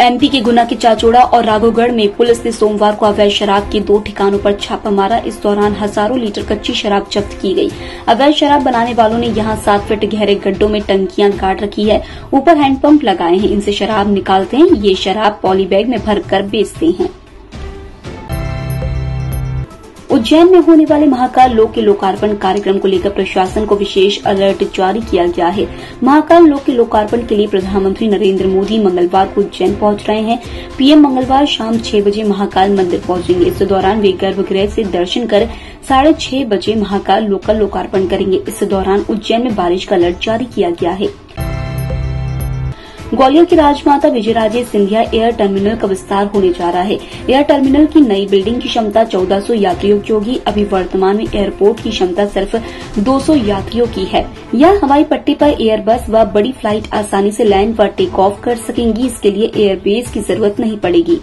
MP के गुना के चाचौड़ा और राघवगढ़ में पुलिस ने सोमवार को अवैध शराब के 2 ठिकानों पर छापा मारा। इस दौरान हजारों लीटर कच्ची शराब जब्त की गई। अवैध शराब बनाने वालों ने यहां 7 फीट गहरे गड्ढों में टंकियां गाड़ रखी है। ऊपर हैंडपंप लगाए हैं, इनसे शराब निकालते हैं। ये शराब पॉली बैग में भरकर बेचते हैं। उज्जैन में होने वाले महाकाल लोक के लोकार्पण कार्यक्रम को लेकर प्रशासन को विशेष अलर्ट जारी किया गया है। महाकाल लोक के लोकार्पण के लिए प्रधानमंत्री नरेंद्र मोदी मंगलवार को उज्जैन पहुंच रहे हैं। पीएम मंगलवार शाम 6 बजे महाकाल मंदिर पहुंचेंगे। इस दौरान वे गर्भगृह से दर्शन कर 6:30 बजे महाकाल लोक का लोकार्पण करेंगे। इस दौरान उज्जैन में बारिश का अलर्ट जारी किया गया है। ग्वालियर की राजमाता विजयराजे सिंधिया एयर टर्मिनल का विस्तार होने जा रहा है। एयर टर्मिनल की नई बिल्डिंग की क्षमता 1400 यात्रियों की होगी। अभी वर्तमान में एयरपोर्ट की क्षमता सिर्फ 200 यात्रियों की है। यह हवाई पट्टी पर एयरबस व बड़ी फ्लाइट आसानी से लैंड व टेक ऑफ कर सकेंगी। इसके लिए एयरबेस की जरूरत नहीं पड़ेगी।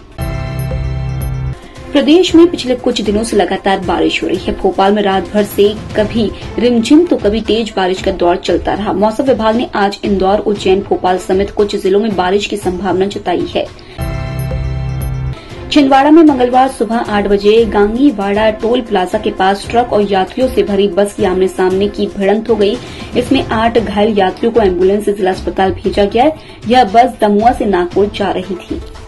प्रदेश में पिछले कुछ दिनों से लगातार बारिश हो रही है। भोपाल में रात भर से कभी रिमझिम तो कभी तेज बारिश का दौर चलता रहा। मौसम विभाग ने आज इंदौर, उज्जैन, भोपाल समेत कुछ जिलों में बारिश की संभावना जताई है। छिंदवाड़ा में मंगलवार सुबह 8 बजे गांगीवाड़ा टोल प्लाजा के पास ट्रक और यात्रियों से भरी बस की आमने सामने की भिड़ंत हो गई। इसमें 8 घायल यात्रियों को एम्बुलेंस से जिला अस्पताल भेजा गया है। यह बस दमुआ से नागपुर जा रही थी।